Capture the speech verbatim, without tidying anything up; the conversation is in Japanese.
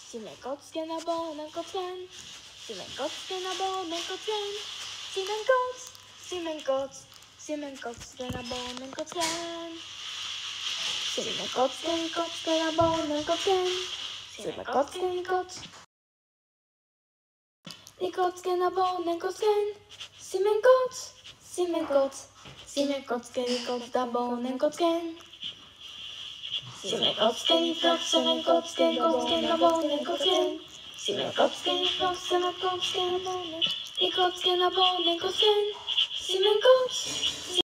しめこつけなぼうねこつけんしめこつけなぼうねこつけんしめんこつしめんこつしめんこつけなぼうねこつけんしめこつけんこつけなぼうねこつけんしめこつけんこつにこつけなぼうねこつけんしめんこつしめんこつしめこつけにこつだぼうねこつけんしめこつけにこつしめこつけにこつけなぼうねこつけんしめこつけにこつしめこつけなぼうねにこつけなぼうねこつけんしめこつ